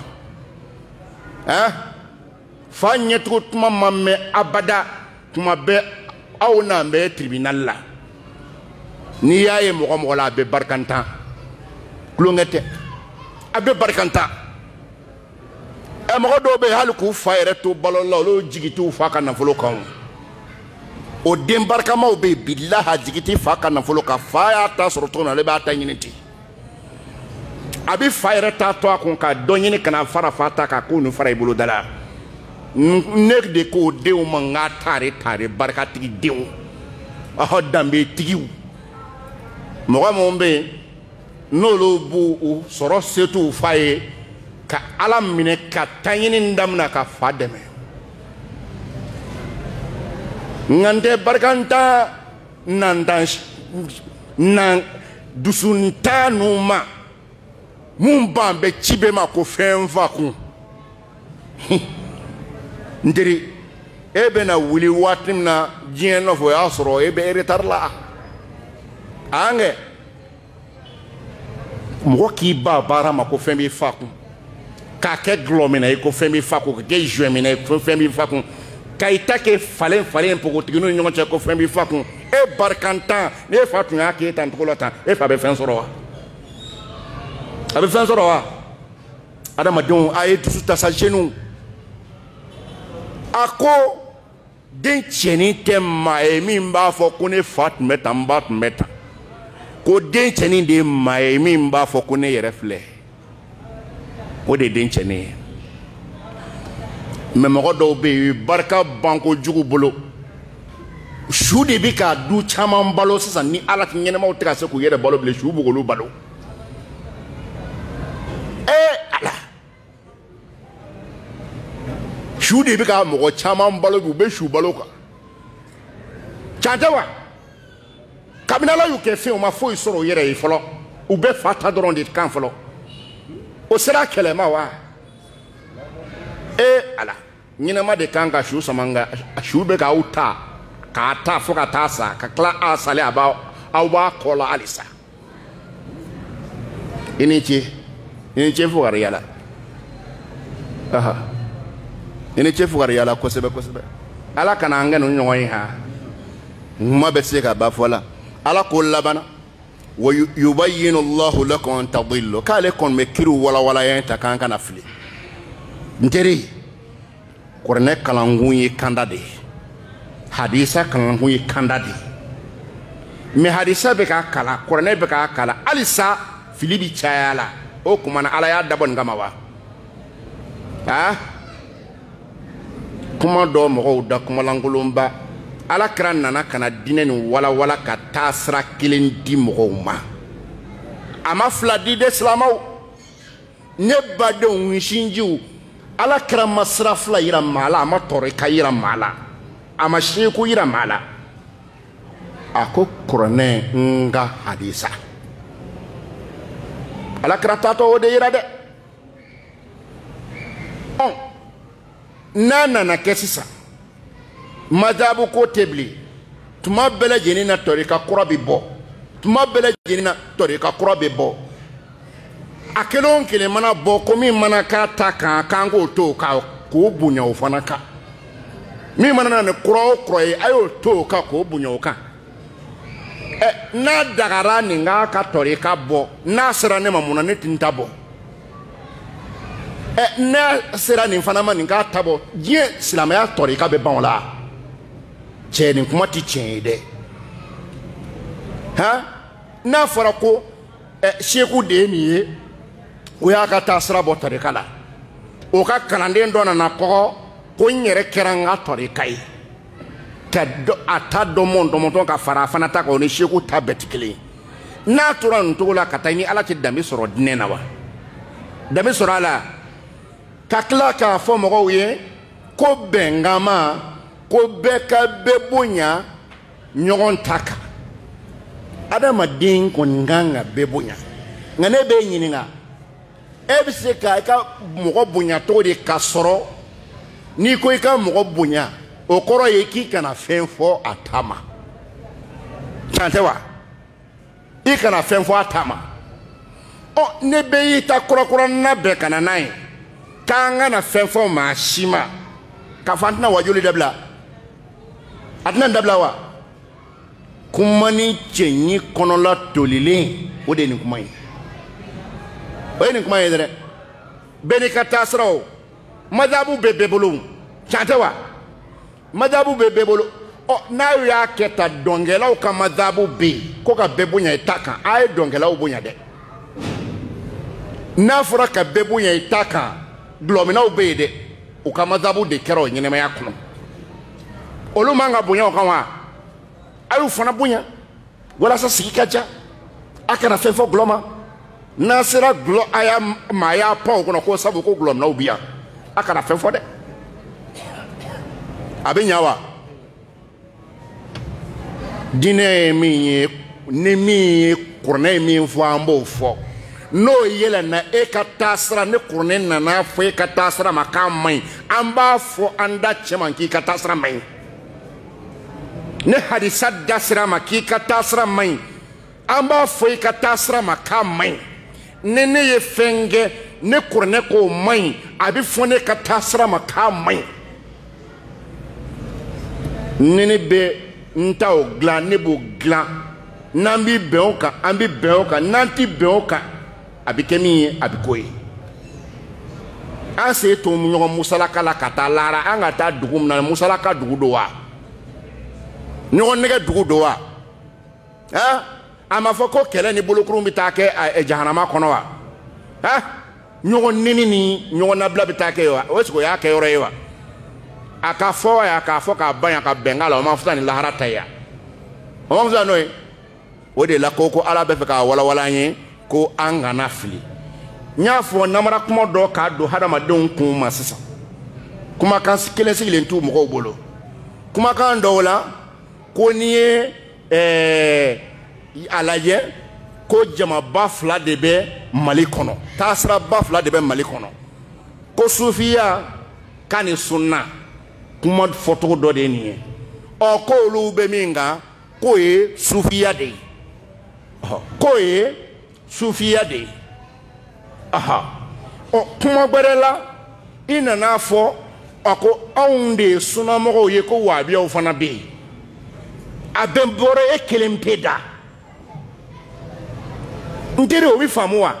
A: fa ɲɛ tugu kuma ma mɛ abada kuma bɛɛ aw n'an bɛ tribunal la n'i y'a ye mɔgɔ mɔgɔ la a bɛ barikantan kulonkɛ tɛ a bɛ barikantan mɔgɔ dɔw bɛ yen hali k'u fa yɛrɛ to balo la olu jigi t'u fa ka nafolo kan o den barikamaw bɛ yen bilahi a jigi tɛ fa ka nafolo kan fa y'a ta sɔrɔ cogo min na ale b'a ta ɲini ten a bɛ fa yɛrɛ ta to a kun ka dɔ ɲini ka na fara fa ta kan k'o nin fara i bolo da la ne de k'o denw ma n k'a taare barikatigi denw aw danbe tigiw mɔgɔ minnu bɛ yen n'olu b'u sɔrɔ se t'u fa ye ka ala minɛ ka ta ɲini daminɛ ka fa dɛmɛ nka n tɛ barikanta nan dusunta ninnu ma mun b'an bɛ ci bɛɛ ma ko fɛn fa kun n teri e bɛna wuli waati min na diɲɛ nɔfɛ o y'a sɔrɔ e bɛ retard la an kɛ mɔgɔ k'i ba baara ma ko fɛn b'i fa kun k'a kɛ gulɔ min na ye ko fɛn b'i fa kun ka kɛ joint min na ye ko fɛn b'i fa kun ka i ta kɛ falen npogotigininw ni ɲɔgɔn cɛ ko fɛn b'i fa kun e barikantan n'e fa tun y'a k'e tan cogo la tan e fa bɛ fɛn sɔrɔ wa a bɛ fɛn sɔrɔ wa adamadenw a ye dusu ta sa jeunes a ko den cɛnin tɛ maa ye min b'a fɔ ko ne fa tun bɛ tan n ba tun bɛ tan ko den cɛnin de ye maa ye min b'a fɔ ko ne yɛrɛ filɛ o de ye den cɛnin ye mɛ mɔgɔ dɔw bɛ yen barika ban kojugu bolo su de bɛ ka du caman balo sisan ni ala ɲɛnɛmaw tɛ ka se k'u yɛrɛ balo bilen su b'olu balo ala su de bɛ ka mɔgɔ caman balo bi u bɛ su balo kan can tɛ wa kabini ala y'u kɛ fɛn u ma foyi sɔrɔ u yɛrɛ ye fɔlɔ u bɛ fa ta dɔrɔn de kan fɔlɔ o sera kɛlɛ ma wa ala ɲɛnɛma de kan ka su sama nka su bɛ k'aw ta k'a ta fo ka taa sa ka tila a salen aw b'a kɔ la halisa i ni ce i ni ce fo ka yala i ni ce fo ka yala kosɛbɛ kosɛbɛ ala kana an kɛ nin ɲɔgɔn ye ha kuma bɛ se ka ba fɔ la ala k'o labana wa yubayyinu Allahu lakum an tadillu k'ale kɔni bɛ kiriw walawala ta k'an kana fili n teri kuranɛ kalankun ye kanda de ye hadisa kalankun ye kanda de ye mɛ hadisa bɛ k'a kalan kuranɛ bɛ k'a kalan halisa fili bi caya la o kuma na ala y'a dabɔ nin kama wa kuma dɔ mɔgɔw da kumalankolonba ala kɛra nana kana diinɛ nin walawala ka taa sira kelen di mɔgɔw ma a ma fila di de silamaw ne badenw sinjiw ala kɛra ma sira fila yira maa la a ma tɔɔrɔ ka yira maa la a ma seeko yira maa la a ko kuranɛ n ka hadisa ala kɛra taatɔ o de yira dɛ n'a nana kɛ sisan madabu ko tebli tuma bela jenina torika kura bi bɔ tuma bela jenina torika kura bi bɔ a kelen kelen mana bɔ ko min mana ka ta kan k'o to ka k'o bonya o fana kan min mana na ni kura o kura ye a y'o to ka k'o bonya o kan n'a dagara nin k'a ka torika bɔ n'a sera ne ma mun na ne tɛ n ta bɔ n'a sera nin fana ma nin k'a ta bɔ diɲɛ silamɛya torika bɛ ban o la cɛ nin kuma tɛ tiɲɛ ye dɛ n'a fɔra ko seku de ye nin ye o y'a ka taa sira bɔ torika la o ka kalanden dɔ nana kɔgɔ ko n yɛrɛ kɛra n ka torika ye a ta dɔmɔntɔn ka fara a fana ta kan o ni seku ta bɛɛ tɛ kelen ye n'a tora nin cogo la ka taa ni ala tɛ danbe sɔrɔ diinɛ na wa danbe sɔrɔ a la ka tila k'a fɔ mɔgɔw ye ko bɛnkama ko bɛɛ ka bɛɛ bonya ɲɔgɔn ta kan adamaden kɔni kan ka bɛɛ bonya nka ne b'e ɲininka e bɛ se ka i ka mɔgɔ bonya cogo de ka sɔrɔ n'i ko i ka mɔgɔ bonya o kɔrɔ ye k'i kana fɛn fɔ a ta ma tiɲɛ tɛ wa i kana fɛn fɔ a ta ma ne bɛ y'i ta kɔrɔkɔrɔna bɛɛ ka na n'a ye k'an kana fɛn fɔ maa si ma k'a fɔ an tɛna wajuli dabila a tɛna dabila wa kuma ni cɛɲi kɔnɔla tolilen o de ye nin kuma ye o ye nin kuma ye dɛ bɛɛ n'i ka taasira o madabu bɛ bɛɛ bolo tiɲɛ tɛ wa madabu bɛ bɛɛ bolo n'a y'a kɛ ta dɔnkɛlaw ka madabu bɛ yen ko ka bɛɛ bonya i ta kan a ye dɔnkɛlaw bonya dɛ n'a fɔra ka bɛɛ bonya i ta kan dulɔminaw bɛ yen dɛ u ka madabu de kɛra o ɲɛnɛmaya kɔnɔ olu man ka bonya o kan wa a y'u fana bonya walasa sigi ka diya a kana fɛn fɔ gulɔ ma n'a sera gulɔ maa y'a pan o kɔnɔ ko sabu ko gulɔminaw bi yan a kana fɛn fɔ dɛ a bɛ ɲa wa diinɛ ye min ye ni min ye kuranɛ ye min fɔ an b'o fɔ n'o yɛlɛnna e ka taasira ne kuranɛ nana fɔ e ka taasira ma k'a man ɲi an b'a fɔ an da cɛ ma k'i ka taasira man ɲi ne hadisa da sira ma k'i ka taasira man ɲi an b'a fɔ i ka taasira ma k'a man ɲi ni ne ye fɛn kɛ ne kuranɛ k'o man ɲi a bɛ fɔ ne ka taasira ma k'a man ɲi ni ne bɛ n ta o dilan ne b'o dilan n'an bɛ bɛn o kan an bɛ bɛn o kan n'an tɛ bɛn o kan a bɛ kɛ min ye a bɛ k'o ye an sen to ɲɔgɔn musalaka la ka taa lara an ka taa dugu min na musalaka dugu don wa ɲɔgɔn nɛgɛ dugu don wa a ma fɔ ko kɛlɛ ni bolokurun bɛ taa kɛ jahanama kɔnɔ wa ɲɔgɔn neni ni ɲɔgɔn nabila bɛ taa kɛ wa o o y'a kɛ yɔrɔ ye wa a ka fɔ yan k'a fɔ k'a ban yan ka bɛn k'a la o ma fisa ni lahara ta ye yan o ma fisa n'o ye o de la ko ala bɛ fɛ k'a walawala an ye ko an kana fili n y'a fɔ namara kuma dɔ k'a don hadamadenw kun ma sisan kumakan kelen sigilen t'u mɔgɔw bolo kumakan dɔw la ko n'i ye a lajɛ ko jamaba fila de bɛ mali kɔnɔ taasiraba fila de bɛ mali kɔnɔ ko sufiya k'a ni sunna kuma fɔcogo dɔ de ye nin ye ko olu bɛ min kan k'o ye sufiya de ye k'o ye sufiya de ye kuma gbɛrɛ la i nana fɔ ko anw de ye sunnamɔgɔw ye ko wahabiyaw fana bɛ yen a bɛɛ bɔra e kelen pe da n teri o bɛ faamu wa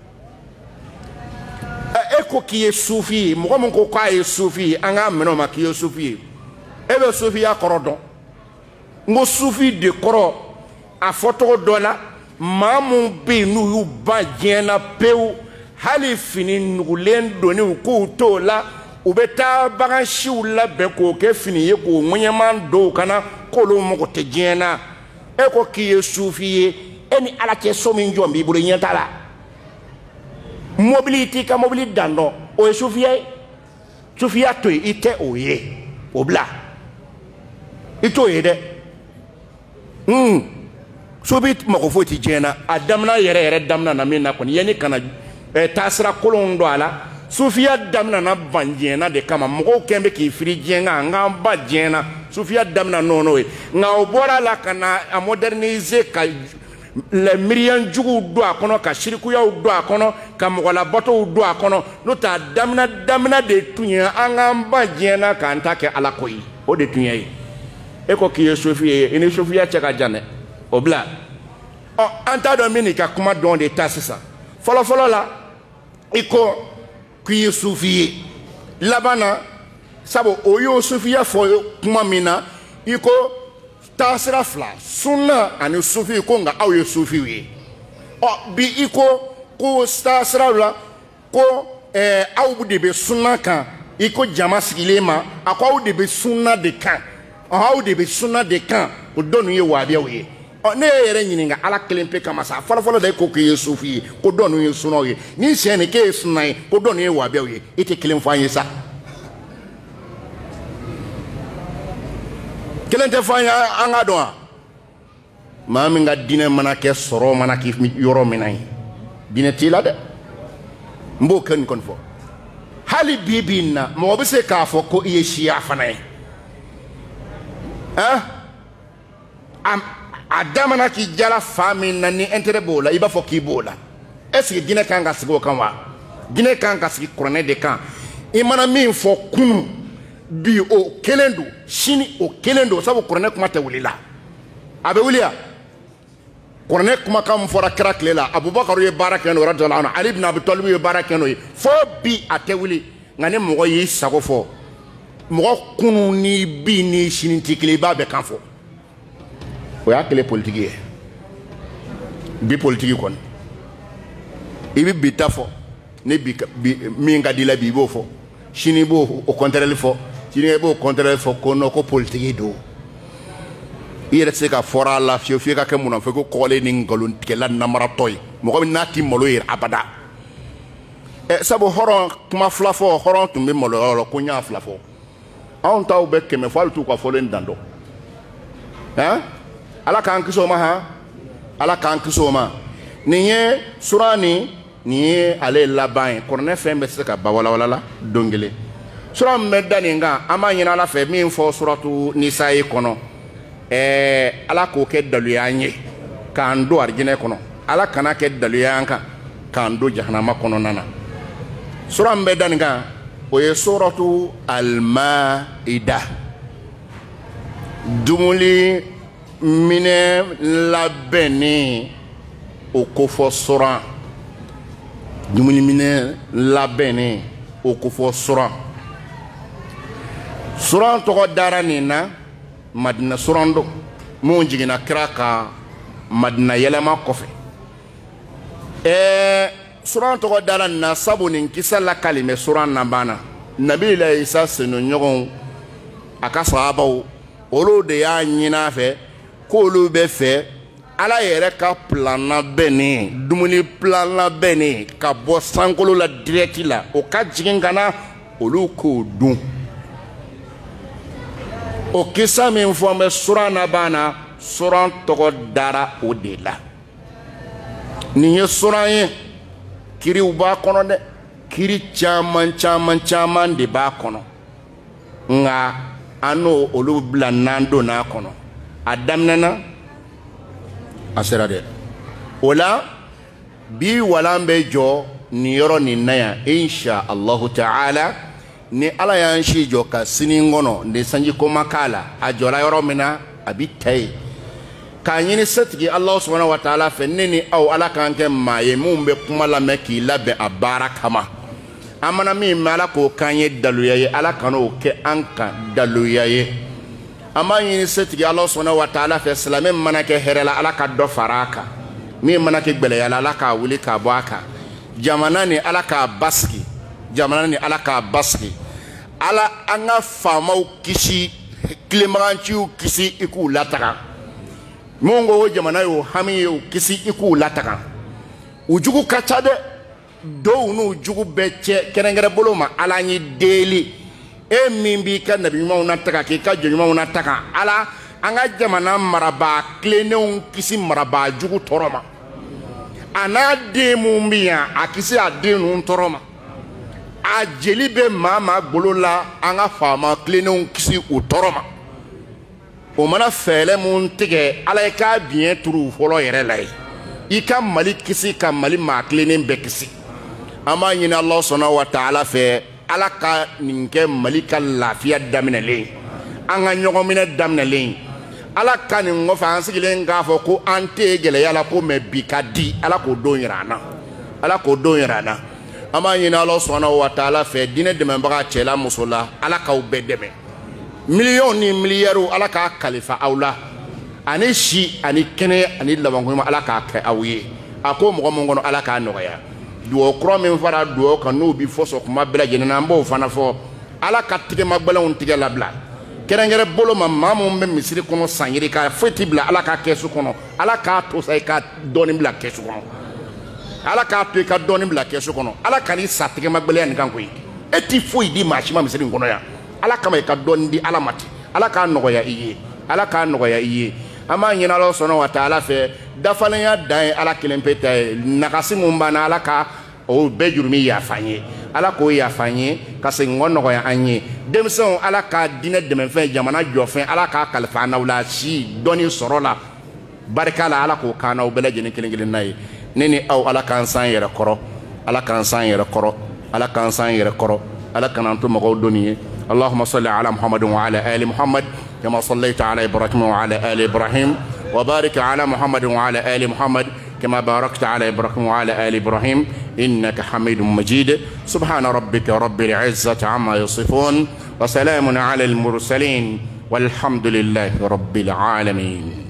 A: e ko k'i ye sufi ye mɔgɔ min ko k'a ye sufi ye an k'a minɛ o ma k'i ye sufi ye e bɛ sufiya kɔrɔ dɔn n ko sufi de kɔrɔ a fɔcogo dɔ la maa min bɛ yen n'u y'u ban diɲɛ na pewu hali fini nugulen donni k'u t'o la u bɛ taa bagan siw labɛn k'o kɛ fini ye k'o ŋɛɲɛman don u kana k'olu mago tɛ diɲɛ na e ko k'i ye sufi ye e ni ala cɛ so min jɔ n b'i bolo ɲɛ t'a la mobili t'i ka mobili dan dɔn o ye sufiya ye sufiya to yen i tɛ o ye o bila i t'o ye dɛ sufi mago foyi tɛ diɲɛ na a daminɛ yɛrɛ daminɛ na min na kɔni yanni kana taasira kolon dɔ a la sufiya daminɛ na ban diɲɛ na de kama mɔgɔw kɛn bɛ k'i firi diɲɛ kan an k'an ba diɲɛ na sufiya damina nono ye nga o bɔra la kana a moderniser ka le miriyan jugu do a kɔnɔ ka shirikuyaw do a kɔnɔ ka mɔgɔlabɔtɔw do a kɔnɔ n'o t'a damina de tun ye an k'an ban diɲɛ na k'an ta kɛ ala ko ye o de tun ye e ko k'i ye sufi ye i ni sufiya cɛ ka jan dɛ o bila an t'a dɔn min n'i ka kuma dɔn de ta sisan fɔlɔfɔlɔ la i ko k'i ye sufi ye laban na sabu o y'o sufiya fɔ kuma min na i ko taasira fila sunna ani sufi ko nka aw ye sufiw ye bi i ko taasiraw la ko aw de bɛ sunna kan i ko jama sigilen ma a ko aw de bɛ sunna de kan aw de bɛ sunna de kan o dɔ ninnu ye wahabiyaw ye ne ye yɛrɛ ɲininka ala kelen pe kama sa fɔlɔfɔlɔ da i ko k'i ye sufi ye ko dɔ ninnu ye sunnaw ye ni siɲɛ nin k'e ye sunna ye ko dɔ ninnu ye wahabiyaw ye i tɛ kelen fɔ an ye sa kelen tɛ fɔ an ye an ka dɔn wa maa min ka diinɛ mana kɛ sɔrɔ mana k'i yɔrɔ min na ye diinɛ t'i la dɛ n b'o kɛ nin kɔni fɔ hali bi bi in na mɔgɔ bɛ se k'a fɔ ko i ye siya fana ye a da mana k'i jala fa min na ni intérêt b'o la i b'a fɔ k'i b'o la est-ce que diinɛ kan ka sigi o kan wa diinɛ kan ka sigi kuranɛ de kan i mana min fɔ kunun bi o kelen don sini o kelen don sabu kuranɛ kuma tɛ wuli la a bɛ wuli ya kuranɛ kumakan min fɔra kira tile la abubakar ye baara kɛ n'o ye radiyallahu anhu ali ibn abi talib ye baara kɛ n'o ye fo bi a tɛ wuli nka ni mɔgɔ y'i sago fɔ mɔgɔ kunun ni bi ni sini tɛ kelen i b'a bɛɛ kan fɔ o y'a kelen politiki ye bi politiki kɔni i bɛ bi ta fɔ ne bi min ka di la bi i b'o fɔ sini i b'o o contraire fɔ sini i b'o contraire fɔ ko non ko politiki don i yɛrɛ tɛ se ka fɔra a la fiyewu f'i ka kɛ mun na fɔ ko kɔgɔlen ni nkalontigɛla namaratɔ ye mɔgɔ min n'a ti malo ye abada sabu hɔrɔn kuma fila fɔ hɔrɔn tun bɛ maloyɔrɔ la ko n y'a fila fɔ anw taw bɛ kɛmɛ fɔ hali t'u ka fɔlen dan dɔn ala k'an kisi o ma han ala k'an kisi o ma nin ye sura nin ye ale laban ye kuranɛ fɛn bɛ se ka ba walawala la don kelen sura min bɛ da nin kan an b'a ɲini ala fɛ min fɔ suratu nisa ye kɔnɔ ala k'o kɛ daluya an ye k'an don arijinɛ kɔnɔ ala kana kɛ daluya an kan k'an don jahanama kɔnɔna na sura min bɛ da nin kan o ye suratu al-Maida dumuni minɛ labɛnni o kofɔ sura dumuni minɛ labɛnni o kofɔ sura sura tɔgɔ dara nin na madina suran don mun jiginna kira ka madina yɛlɛma kɔfɛ suran tɔgɔ dara nin na sabu nin kisa lakali bɛ suran na banna nabi la isa senɲɔgɔnw a ka sahabaw olu de y'a ɲini a fɛ k'olu bɛ fɛ ala yɛrɛ ka plan labɛnnen dumuni plan labɛnnen ka bɔ sankolo la direct la o ka jigin ka na olu k'o dun o kisa min fɔ n bɛ suran na banna suran tɔgɔ dara o de la nin ye suran ye kiriw b'a kɔnɔ dɛ kiri caman caman caman de b'a kɔnɔ nka an n'o olu bila n'an donna a kɔnɔ a daminɛna a sera dɛ o la bi walan bɛ jɔ nin yɔrɔ nin na yan insha allahu ta'ala ni ala y'an si jɔ ka sini kɔnɔ nin sanji ko ma k'a la a jɔra yɔrɔ min na a bi ta yen k'a ɲini setigi alahu subhanahu wa ta'ala fɛ ne ni aw ala k'an kɛ maa ye mun bɛ kuma lamɛn k'i labɛn a baara kama an mana min mɛn ala k'o k'an ye daluya ye ala kan'o kɛ an kan daluya ye an b'a ɲini setigi alahu subhanahu wa ta'ala fɛ silamɛ mana kɛ hɛrɛ la ala ka dɔ fara a kan min mana kɛ gbɛlɛya la ala k'a wuli k'a bɔ a kan jamana ni ala k'a basigi jamana ni ala k'a basigi ala an ka faamaw kisi tilemaganciw kisi i k'u lataga mun ko o jamana y'o hami ye o kisi i k'u lataga u jugu ka ca dɛ dɔw n'u jugu bɛɛ cɛ kɛrɛnkɛrɛn bolo ma ala ye deli e min b'i ka nabi ɲumanw nataga k'i ka jɔn ɲumanw nataga ala an ka jamana marabaa tilennenw kisi marabaa jugu tɔɔrɔ ma a n'a den mun bɛ yan a kisi a den ninnu tɔɔrɔ ma a jeli bɛ maa maa golo la an ka faama tilennenw kisi u tɔɔrɔ ma o mana fɛɛlɛ mun tigɛ ala ye k'a biɲɛ turu fɔlɔ yɛrɛ la ye i ka mali kisi ka mali maa tilennen bɛɛ kisi an b'a ɲini ala sɔnna wa taala fɛ ala ka nin kɛ mali ka lafiya daminɛlen an ka ɲɔgɔn minɛ daminɛlen ala ka nin kɔfɛ an sigilen k'a fɔ ko an tɛ gɛlɛya la ko mɛ bi ka di ala k'o don yira an na ala k'o don yira an na an b'a ɲini ala sɔnna wa taala fɛ diinɛ dɛmɛbaga cɛla muso la ala k'aw bɛɛ dɛmɛ miliyɔn ni miliyɛriw ala k'a kalifa aw la ani si ani kɛnɛ ani labankoɲuman ala k'a kɛ aw ye a ko mɔgɔ min kɔnɔ ala k'a nɔgɔya duwawu kura min fara duwawu kan n'o bi fɔsɔn kuma bɛɛ lajɛlen na an b'o fana fɔ ala ka tigɛma gbɛlɛnw tigɛ labila kɛrɛnkɛrɛn bolo ma maa min bɛ misiri kɔnɔ san yiri ka foyi tɛ bila ala ka kɛsu kɔnɔ ala k'a to sa i ka dɔɔnin bila kɛsu kɔnɔ ala k'a to i ka dɔɔnin bila kɛsu kɔnɔ ala ka n'i sa tigɛma gbɛlɛya nin kan koyi e t'i foyi di maa si ma misiri in kɔnɔ yan ala kama i ka dɔɔnin di ala ma ten ala k'a nɔgɔya i ye ala k'a nɔgɔya i ye an b'a ɲini ala sɔnna wa taala fɛ dafalenya dan ye ala kelen pe ta ye nagasi mun b'an na ala ka o bɛɛ jurumi yafa an ye ala k'o yafa an ye ka segin kɔ nɔgɔya an ye denmisɛnw ala ka diinɛ dɛmɛfɛn jamana jɔfɛn ala k'a kalifa an n'aw la si dɔɔnin sɔrɔ la barika la ala k'o k'an n'aw bɛɛ lajɛlen kelen kelen na ye ne ni aw ala k'an san yɛrɛ kɔrɔ ala k'an san yɛrɛ kɔrɔ ala k'an san yɛrɛ kɔrɔ ala kan'an to mɔgɔw dɔnni ye اللهم صل على محمد وعلى آل محمد كما صليت على إبراهيم وعلى آل إبراهيم وبارك على محمد وعلى آل محمد كما باركت على إبراهيم وعلى آل إبراهيم إنك حميد مجيد سبحان ربك رب العزة عما يصفون وسلام على المرسلين والحمد لله رب العالمين